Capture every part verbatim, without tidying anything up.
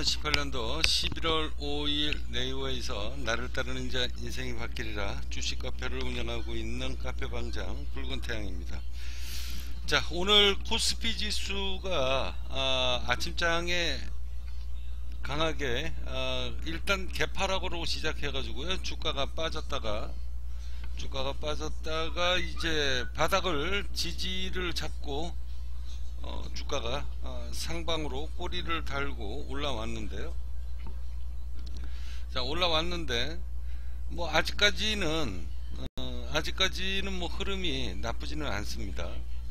이천십팔 년도 십일월 오일 네이버에서 나를 따르는 자 인생이 바뀌리라 주식 카페를 운영하고 있는 카페방장 붉은태양입니다. 자, 오늘 코스피 지수가 아, 아침장에 강하게 아, 일단 개파락으로 시작해 가지고요, 주가가 빠졌다가 주가가 빠졌다가 이제 바닥을 지지를 잡고 어, 주가가 어, 상방으로 꼬리를 달고 올라왔는데요. 자, 올라왔는데 뭐 아직까지는 어, 아직까지는 뭐 흐름이 나쁘지는 않습니다.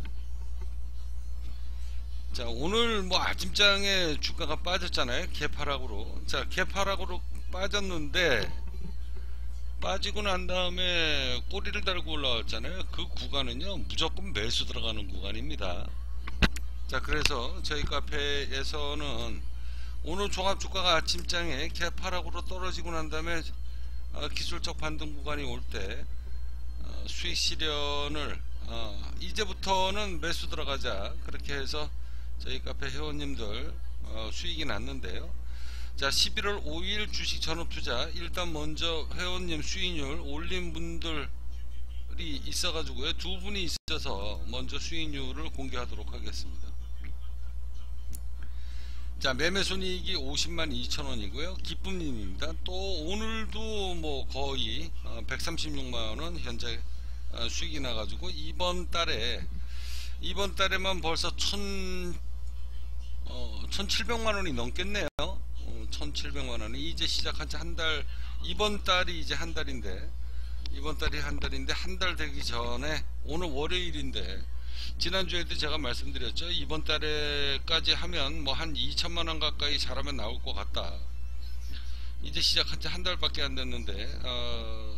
자, 오늘 뭐 아침장에 주가가 빠졌잖아요, 개파락으로. 자, 개파락으로 빠졌는데 빠지고 난 다음에 꼬리를 달고 올라왔잖아요. 그 구간은요 무조건 매수 들어가는 구간입니다. 자, 그래서 저희 카페에서는 오늘 종합주가가 아침장에 개파락으로 떨어지고 난 다음에 어, 기술적 반등 구간이 올 때 어, 수익 실현을 어, 이제부터는 매수 들어가자, 그렇게 해서 저희 카페 회원님들 어, 수익이 났는데요. 자, 십일월 오일 주식 전업투자, 일단 먼저 회원님 수익률 올린 분들이 있어가지고요, 두 분이 있어서 먼저 수익률을 공개하도록 하겠습니다. 자, 매매순이익이 오십만 이천 원이고요 기쁨님입니다. 또 오늘도 뭐 거의 백삼십육만 원 현재 수익이 나가지고 이번 달에 이번 달에만 벌써 천, 어, 천칠백만 원이 넘겠네요. 어, 천칠백만 원이 이제 시작한 지 한 달, 이번 달이 이제 한 달인데 이번 달이 한 달인데 한 달 되기 전에 오늘 월요일인데, 지난주에도 제가 말씀드렸죠. 이번 달에까지 하면 뭐 한 이천만 원 가까이 잘하면 나올 것 같다. 이제 시작한 지 한 달밖에 안 됐는데 어,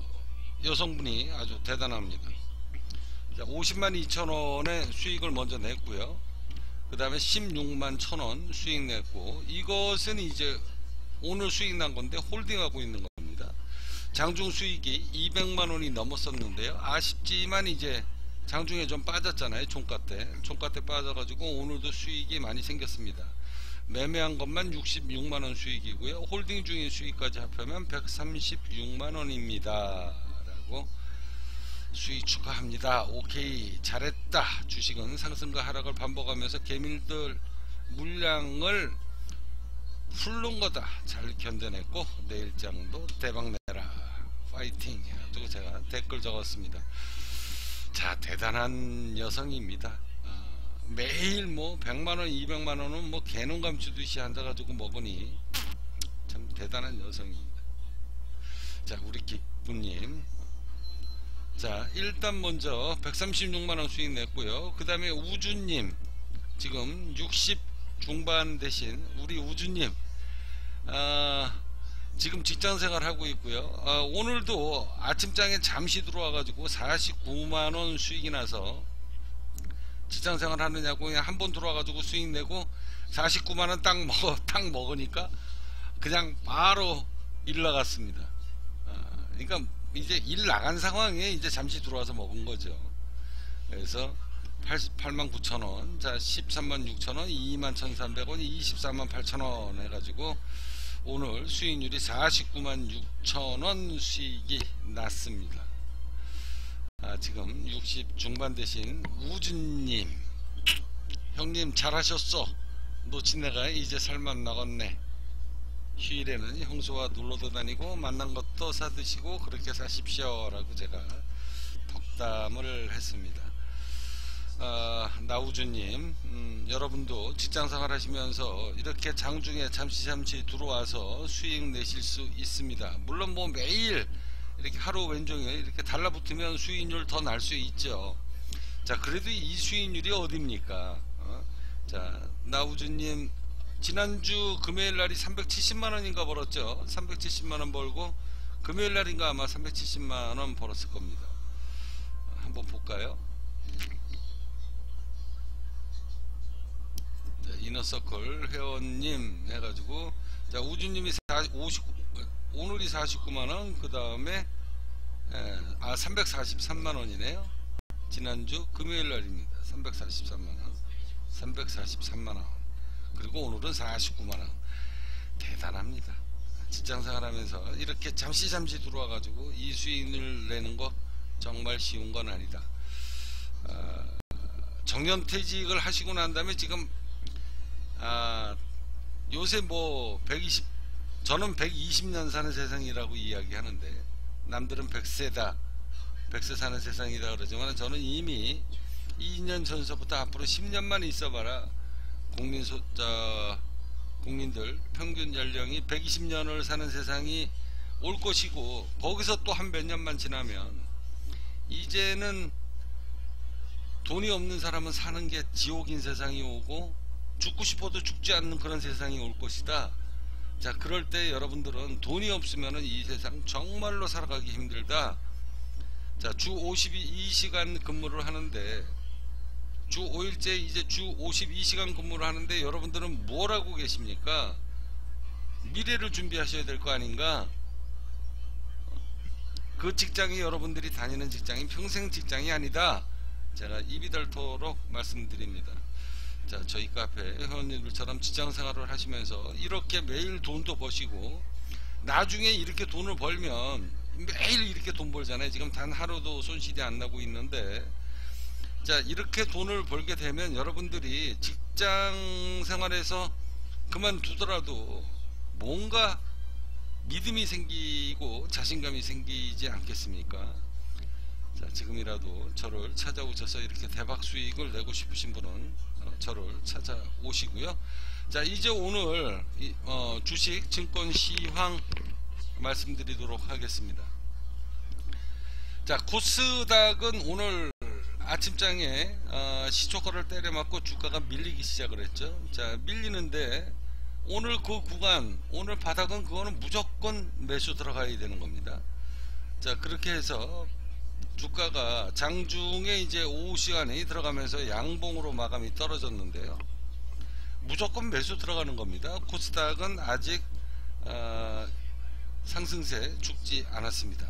여성분이 아주 대단합니다. 자, 오십만 이천 원의 수익을 먼저 냈고요. 그 다음에 십육만 천 원 수익 냈고, 이것은 이제 오늘 수익 난 건데 홀딩하고 있는 겁니다. 장중 수익이 이백만 원이 넘었었는데요. 아쉽지만 이제 장중에 좀 빠졌잖아요. 종가 때 종가 때 빠져가지고 오늘도 수익이 많이 생겼습니다. 매매한 것만 육십육만 원 수익이고요, 홀딩 중인 수익까지 합하면 백삼십육만 원입니다 라고 수익 축하합니다. 오케이, 잘했다. 주식은 상승과 하락을 반복하면서 개미들 물량을 훑는 거다. 잘 견뎌냈고 내일장도 대박내라. 파이팅. 또 제가 댓글 적었습니다. 자, 대단한 여성입니다. 어, 매일 뭐 백만 원 이백만 원은 뭐 개놈 감추듯이 앉아가지고 먹으니 참 대단한 여성입니다. 자, 우리 기쁨님, 자, 일단 먼저 백삼십육만 원 수익 냈고요. 그 다음에 우주님, 지금 육십 중반 되신 우리 우주님, 아, 지금 직장생활 하고 있고요. 어, 오늘도 아침장에 잠시 들어와 가지고 사십구만 원 수익이 나서, 직장생활 하느냐고 그냥 한번 들어와 가지고 수익 내고 사십구만 원 딱 먹어 딱 먹으니까 그냥 바로 일 나갔습니다. 어, 그러니까 이제 일 나간 상황에 이제 잠시 들어와서 먹은 거죠. 그래서 팔십팔만 구천 원, 자, 십삼만 육천 원, 이만 천삼백 원, 이십사만 팔천 원 해가지고 오늘 수익률이 사십구만 육천 원 수익이 났습니다. 아, 지금 육십 중반 되신 우준님, 형님 잘하셨어. 놓친내가 이제 살맛 나겠네. 휴일에는 형수와 놀러도 다니고 만난 것도 사드시고 그렇게 사십시오 라고 제가 덕담을 했습니다. 아, 나우주님, 음, 여러분도 직장생활 하시면서 이렇게 장중에 잠시 잠시 들어와서 수익 내실 수 있습니다. 물론 뭐 매일 이렇게 하루 왼종일 이렇게 달라붙으면 수익률 더 날 수 있죠. 자, 그래도 이 수익률이 어딥니까? 어? 자, 나우주님, 지난주 금요일 날이 삼백칠십만 원인가 벌었죠. 삼백칠십만 원 벌고 금요일 날인가 아마 삼백칠십만 원 벌었을 겁니다. 한번 볼까요? 이너서클 회원님 해가지고, 자, 우주님이 오십, 오늘이 사십구만 원, 그 다음에 아 삼백사십삼만 원이네요. 지난주 금요일 날입니다. 삼백사십삼만 원, 삼백사십삼만 원, 그리고 오늘은 사십구만 원. 직장생활 하면서 이렇게 잠시 잠시 들어와 가지고 이 수익을 내는 거 정말 쉬운 건 아니다. 아, 정년퇴직을 하시고 난 다음에 지금 아, 요새 뭐 백이십, 저는 백이십 년 사는 세상이라고 이야기하는데 남들은 백 세다, 백 세 사는 세상이다 그러지만 저는 이미 이 년 전서부터 앞으로 십 년만 있어봐라 국민 소자 국민들 평균 연령이 백이십 년을 사는 세상이 올 것이고, 거기서 또 한 몇 년만 지나면 이제는 돈이 없는 사람은 사는 게 지옥인 세상이 오고 죽고 싶어도 죽지 않는 그런 세상이 올 것이다. 자, 그럴 때 여러분들은 돈이 없으면 이 세상 정말로 살아가기 힘들다. 자, 주 오십이 시간 근무를 하는데, 주 오 일째 이제 주 오십이 시간 근무를 하는데 여러분들은 뭘 하고 계십니까? 미래를 준비하셔야 될 거 아닌가? 그 직장이 여러분들이 다니는 직장이 평생 직장이 아니다. 제가 입이 닳도록 말씀드립니다. 자, 저희 카페 회원님들처럼 직장생활을 하시면서 이렇게 매일 돈도 버시고 나중에 이렇게 돈을 벌면 매일 이렇게 돈 벌잖아요. 지금 단 하루도 손실이 안 나고 있는데, 자, 이렇게 돈을 벌게 되면 여러분들이 직장 생활에서 그만두더라도 뭔가 믿음이 생기고 자신감이 생기지 않겠습니까? 자, 지금이라도 저를 찾아오셔서 이렇게 대박 수익을 내고 싶으신 분은 어, 저를 찾아오시고요. 자, 이제 오늘 이, 어, 주식 증권 시황 말씀드리도록 하겠습니다. 자, 코스닥은 오늘 아침장에 어, 시초가를 때려맞고 주가가 밀리기 시작을 했죠. 자, 밀리는데 오늘 그 구간, 오늘 바닥은 그거는 무조건 매수 들어가야 되는 겁니다. 자, 그렇게 해서 주가가 장중에 이제 오후 시간에 들어가면서 양봉으로 마감이 떨어졌는데요. 무조건 매수 들어가는 겁니다. 코스닥은 아직 어, 상승세 죽지 않았습니다.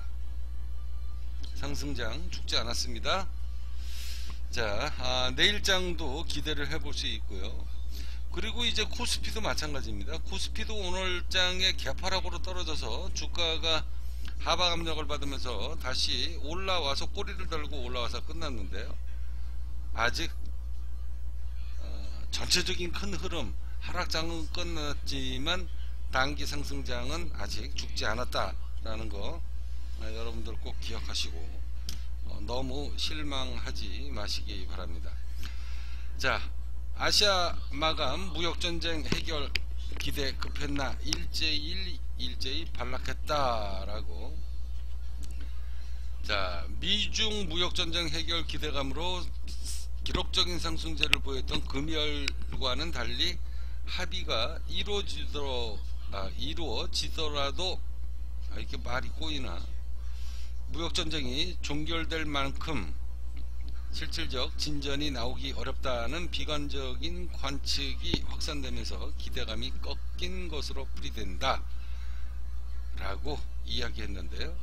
상승장 죽지 않았습니다. 자, 아, 내일장도 기대를 해볼 수 있고요. 그리고 이제 코스피도 마찬가지입니다. 코스피도 오늘장에 개파락으로 떨어져서 주가가 하방 압력을 받으면서 다시 올라와서 꼬리를 달고 올라와서 끝났는데요. 아직 어, 전체적인 큰 흐름 하락장은 끝났지만 단기 상승장은 아직 죽지 않았다라는 거 어, 여러분들 꼭 기억하시고 어, 너무 실망하지 마시기 바랍니다. 자, 아시아 마감 무역전쟁 해결 기대 급했나 일제일 일제히 반락했다라고. 자, 미중 무역전쟁 해결 기대감으로 기록적인 상승세를 보였던 금요일과는 달리 합의가 이루어지도록 아, 이루어지더라도 아, 이렇게 말이 꼬이나 무역전쟁이 종결될 만큼 실질적 진전이 나오기 어렵다는 비관적인 관측이 확산되면서 기대감이 꺾인 것으로 풀이된다 라고 이야기했는데요.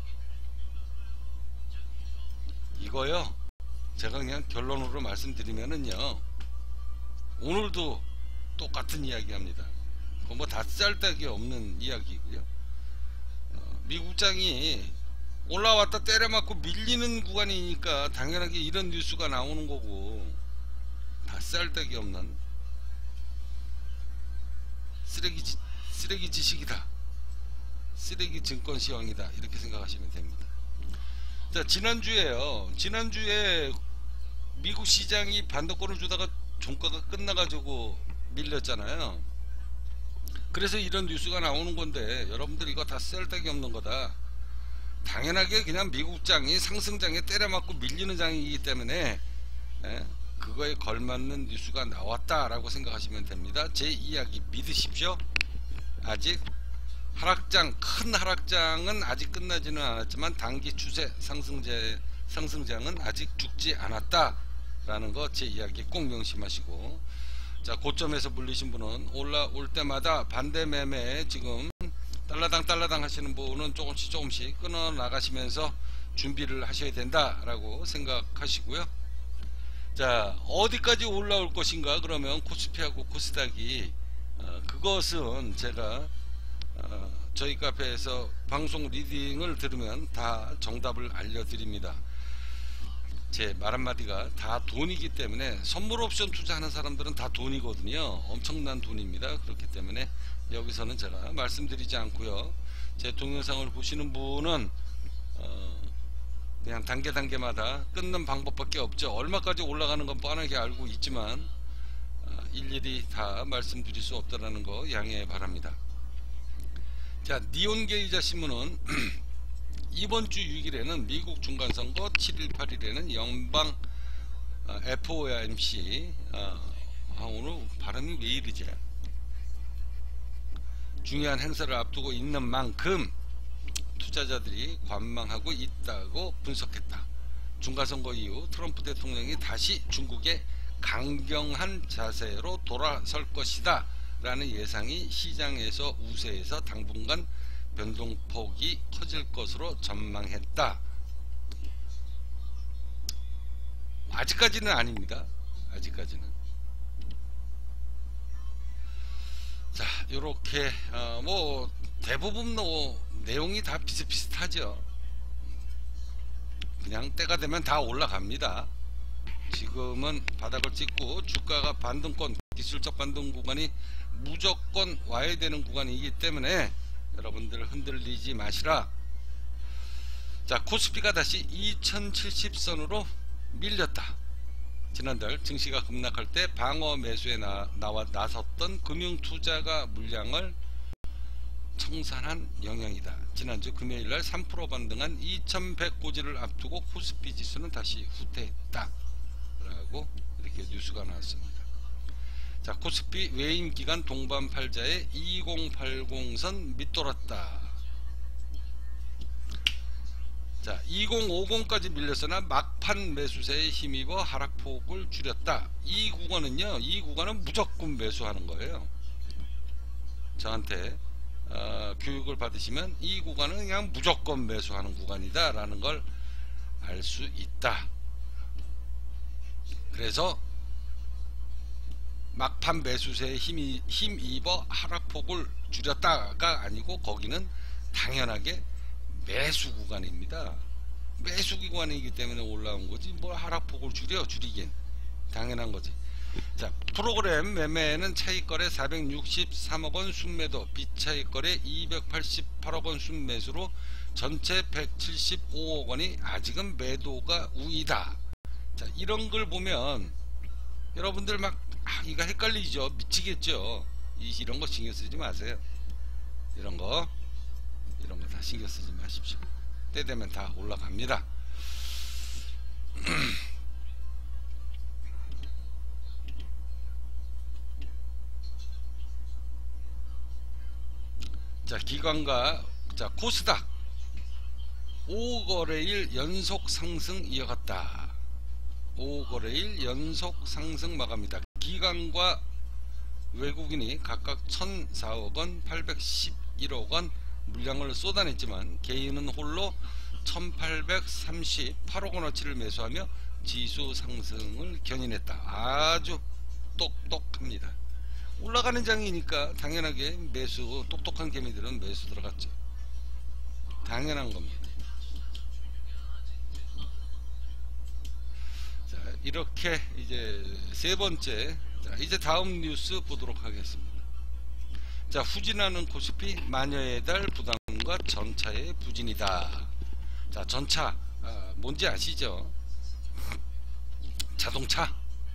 이거요, 제가 그냥 결론으로 말씀드리면은요, 오늘도 똑같은 이야기 합니다. 뭐 다 짤데기 없는 이야기고요. 어, 미국장이 올라왔다 때려맞고 밀리는 구간이니까 당연하게 이런 뉴스가 나오는 거고, 다 쌀데기 없는 쓰레기, 지, 쓰레기 지식이다, 쓰레기 증권 시황이다, 이렇게 생각하시면 됩니다. 자, 지난주에요, 지난주에 미국 시장이 반도권을 주다가 종가가 끝나가지고 밀렸잖아요. 그래서 이런 뉴스가 나오는 건데, 여러분들 이거 다 쌀데기 없는 거다. 당연하게 그냥 미국장이 상승장에 때려맞고 밀리는 장이기 때문에 예, 그거에 걸맞는 뉴스가 나왔다라고 생각하시면 됩니다. 제 이야기 믿으십시오. 아직 하락장, 큰 하락장은 아직 끝나지는 않았지만 단기 추세 상승제, 상승장은 아직 죽지 않았다라는 거 제 이야기 꼭 명심하시고, 자, 고점에서 물리신 분은 올라올 때마다 반대 매매에 지금 달라당 달라당 하시는 분은 조금씩 조금씩 끊어 나가시면서 준비를 하셔야 된다라고 생각하시고요. 자, 어디까지 올라올 것인가? 그러면 코스피하고 코스닥이 어, 그것은 제가 어, 저희 카페에서 방송 리딩을 들으면 다 정답을 알려드립니다. 제 말 한마디가 다 돈이기 때문에, 선물 옵션 투자하는 사람들은 다 돈이거든요. 엄청난 돈입니다. 그렇기 때문에 여기서는 제가 말씀드리지 않고요, 제 동영상을 보시는 분은 어 그냥 단계 단계마다 끊는 방법밖에 없죠. 얼마까지 올라가는 건 뻔하게 알고 있지만 어 일일이 다 말씀드릴 수 없다라는 거 양해 바랍니다. 자, 니온게이자 신문은 이번 주 육 일에는 미국 중간선거, 칠 일 팔 일에는 연방 어, 에프오엠씨 어, 아, 오늘 발음이 왜 이러지? 중요한 행사를 앞두고 있는 만큼 투자자들이 관망하고 있다고 분석했다. 중간선거 이후 트럼프 대통령이 다시 중국에 강경한 자세로 돌아설 것이다 라는 예상이 시장에서 우세해서 당분간 변동폭이 커질 것으로 전망했다. 아직까지는 아닙니다. 아직까지는. 자, 요렇게 어, 뭐 대부분 뭐 내용이 다 비슷비슷하죠. 그냥 때가 되면 다 올라갑니다. 지금은 바닥을 찍고 주가가 반등권, 기술적 반등 구간이 무조건 와야 되는 구간이기 때문에 여러분들 흔들리지 마시라. 자, 코스피가 다시 이천칠십 선으로 밀렸다. 지난달 증시가 급락할 때 방어 매수에 나, 나와 나섰던 금융투자가 물량을 청산한 영향이다. 지난주 금요일날 삼 퍼센트 반등한 이천백 고지를 앞두고 코스피 지수는 다시 후퇴했다 라고 이렇게 뉴스가 나왔습니다. 자, 코스피 외인기관 동반팔자의 이천팔십 선 밑돌았다. 자, 이천오십까지 밀렸으나 막판 매수세에 힘입어 하락폭을 줄였다. 이 구간은요, 이 구간은 무조건 매수하는 거예요. 저한테 어, 교육을 받으시면 이 구간은 그냥 무조건 매수하는 구간이다 라는 걸 알 수 있다. 그래서 막판 매수세에 힘이, 힘입어 하락폭을 줄였다가 아니고 거기는 당연하게 매수 구간입니다. 매수 구간이기 때문에 올라온 거지 뭘 하락폭을 줄여. 줄이긴 당연한 거지. 자, 프로그램 매매는 차익거래 사백육십삼억 원 순매도, 비차익거래 이백팔십팔억 원 순매수로 전체 백칠십오억 원이 아직은 매도가 우위다. 자, 이런 걸 보면 여러분들 막 아, 이거 헷갈리죠. 미치겠죠. 이, 이런 거 신경 쓰지 마세요. 이런 거 이런 거 다 신경 쓰지 마십시오. 때 되면 다 올라갑니다. 자, 기관과 자 코스닥 오 거래일 연속 상승 이어갔다. 오 거래일 연속 상승 마감이다. 기관과 외국인이 각각 천사억 원, 팔백십일억 원 물량을 쏟아냈지만 개인은 홀로 천팔백삼십팔억 원어치를 매수하며 지수 상승을 견인했다. 아주 똑똑합니다. 올라가는 장이니까 당연하게 매수, 똑똑한 개미들은 매수 들어갔죠. 당연한 겁니다. 자, 이렇게 이제 세 번째, 자, 이제 다음 뉴스 보도록 하겠습니다. 자, 후진하는 코스피, 마녀의 달 부담과 전차의 부진이다. 자, 전차 아, 뭔지 아시죠? 자동차.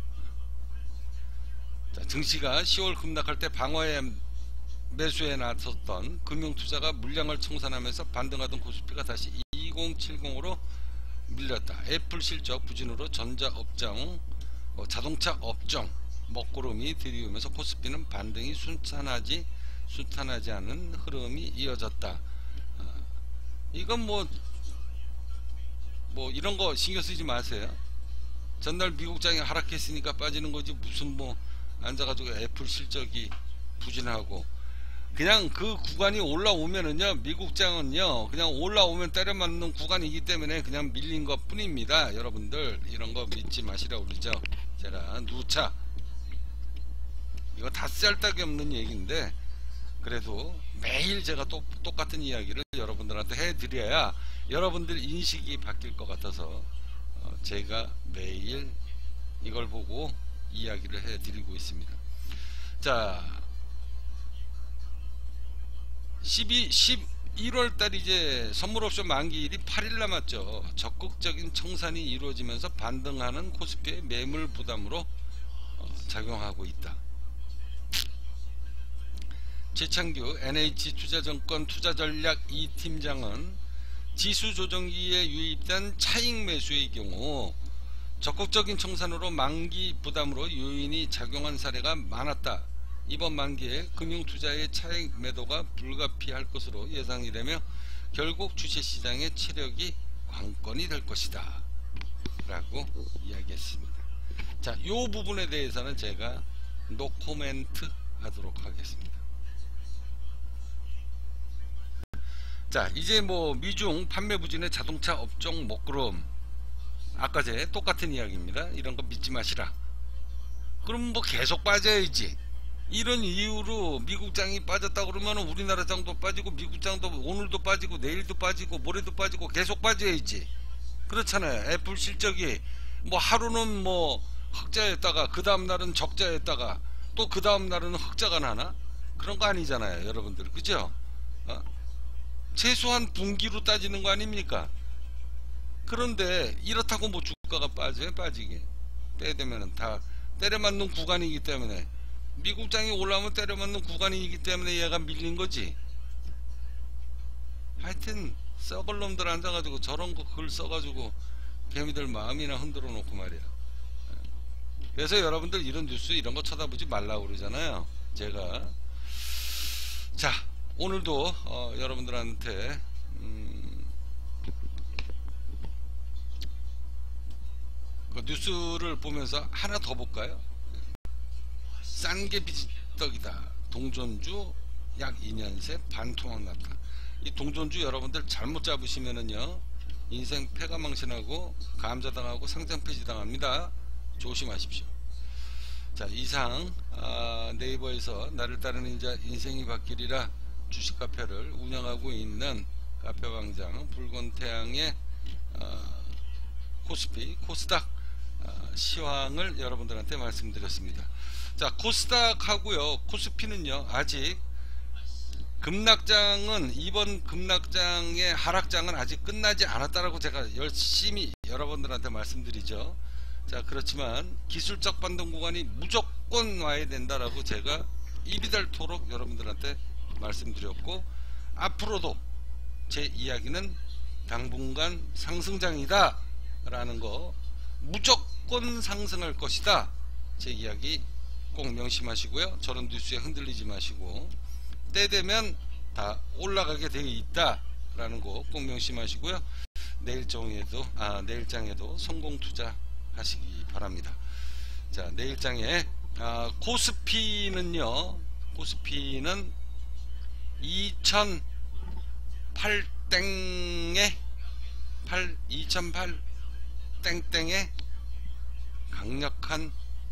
자, 증시가 시월 급락할 때 방어에 매수에 나섰던 금융투자가 물량을 청산하면서 반등하던 코스피가 다시 이천칠십으로 밀렸다. 애플 실적 부진으로 전자업종, 어, 자동차 업종 먹구름이 들이우면서 코스피는 반등이 순탄하지 순탄하지 않은 흐름이 이어졌다. 어, 이건 뭐, 뭐 이런 거 신경 쓰지 마세요. 전날 미국장이 하락했으니까 빠지는 거지 무슨 뭐 앉아가지고 애플 실적이 부진하고, 그냥 그 구간이 올라오면은요, 미국장은요 그냥 올라오면 때려 맞는 구간이기 때문에 그냥 밀린 것 뿐입니다. 여러분들 이런 거 믿지 마시라고 그러죠. 제가 누차 이거 다 쓸데기 없는 얘기인데 그래도 매일 제가 또 똑같은 이야기를 여러분들한테 해드려야 여러분들 인식이 바뀔 것 같아서 어, 제가 매일 이걸 보고 이야기를 해드리고 있습니다. 자, 십이, 십일월달 이제 선물옵션 만기일이 팔 일 남았죠. 적극적인 청산이 이루어지면서 반등하는 코스피의 매물 부담으로 어, 작용하고 있다. 최창규 엔에이치투자증권 투자전략 이 팀장은 지수 조정기에 유입된 차익 매수의 경우 적극적인 청산으로 만기 부담으로 요인이 작용한 사례가 많았다. 이번 만기에 금융투자의 차익 매도가 불가피할 것으로 예상이되며 결국 주식시장의 체력이 관건이 될 것이다 라고 이야기했습니다. 자, 이 부분에 대해서는 제가 노코멘트 하도록 하겠습니다. 자, 이제 뭐 미중 판매 부진의 자동차 업종 먹구름, 아까 제 똑같은 이야기입니다. 이런 거 믿지 마시라. 그럼 뭐 계속 빠져야지. 이런 이유로 미국 장이 빠졌다 그러면 우리나라 장도 빠지고 미국 장도 오늘도 빠지고 내일도 빠지고 모레도 빠지고 계속 빠져야지. 그렇잖아요. 애플 실적이 뭐 하루는 뭐 흑자였다가 그 다음날은 적자였다가 또 그 다음날은 흑자가 나나? 그런 거 아니잖아요, 여러분들. 그죠? 어? 최소한 분기로 따지는 거 아닙니까? 그런데 이렇다고 뭐 주가가 빠져요? 빠지게 때되면은 다 때려맞는 구간이기 때문에, 미국 장이 올라오면 때려맞는 구간이기 때문에 얘가 밀린 거지. 하여튼 썩을 놈들 앉아가지고 저런 거 글 써가지고 개미들 마음이나 흔들어 놓고 말이야. 그래서 여러분들 이런 뉴스 이런 거 쳐다보지 말라고 그러잖아요, 제가. 자, 오늘도 어, 여러분들한테 음, 그 뉴스를 보면서 하나 더 볼까요? 싼 게 비지떡이다. 동전주 약 이 년 새 반토막 났다. 이 동전주 여러분들 잘못 잡으시면은요 인생 패가망신하고 감자당하고 상장 폐지당합니다. 조심하십시오. 자, 이상 아, 네이버에서 나를 따르는 자 인생이 바뀌리라 주식 카페를 운영하고 있는 카페광장 붉은태양의 어, 코스피 코스닥 어, 시황을 여러분들한테 말씀드렸습니다. 자, 코스닥 하고요 코스피는요 아직 급락장은, 이번 급락장의 하락장은 아직 끝나지 않았다라고 제가 열심히 여러분들한테 말씀드리죠. 자, 그렇지만 기술적 반등 구간이 무조건 와야 된다라고 제가 입이 닳도록 여러분들한테 말씀드렸고, 앞으로도 제 이야기는 당분간 상승장이다 라는 거, 무조건 상승할 것이다, 제 이야기 꼭 명심하시고요. 저런 뉴스에 흔들리지 마시고 때 되면 다 올라가게 되어 있다 라는 거 꼭 명심하시고요. 내일장에도 아 내일장에도 성공 투자 하시기 바랍니다. 자, 내일장에 아, 코스피는요 코스피는 이천팔 땡에 팔 이천팔 땡땡에 강력한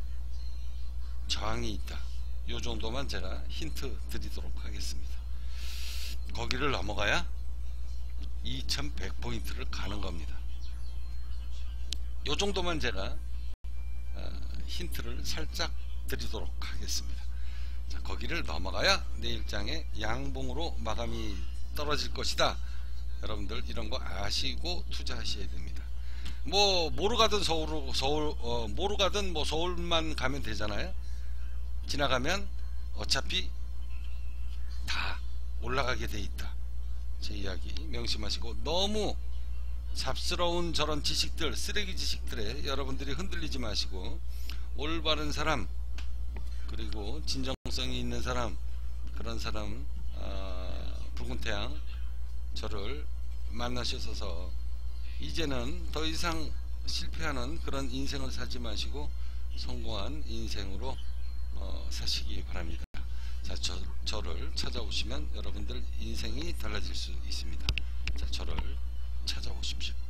저항이 있다. 요 정도만 제가 힌트 드리도록 하겠습니다. 거기를 넘어가야 이천백 포인트를 가는 겁니다. 요 정도만 제가 어, 힌트를 살짝 드리도록 하겠습니다. 자, 거기를 넘어가야 내일장에 양봉으로 마감이 떨어질 것이다. 여러분들 이런 거 아시고 투자하셔야 됩니다. 뭐 뭐로 가든 서울 서울 어, 뭐로 가든 뭐 서울만 가면 되잖아요. 지나가면 어차피 다 올라가게 돼 있다. 제 이야기 명심하시고, 너무 잡스러운 저런 지식들, 쓰레기 지식들에 여러분들이 흔들리지 마시고 올바른 사람, 그리고 진정성이 있는 사람, 그런 사람 어, 붉은태양 저를 만나셔서 이제는 더 이상 실패하는 그런 인생을 살지 마시고 성공한 인생으로 어, 사시기 바랍니다. 자, 저, 저를 찾아오시면 여러분들 인생이 달라질 수 있습니다. 자, 저를 찾아오십시오.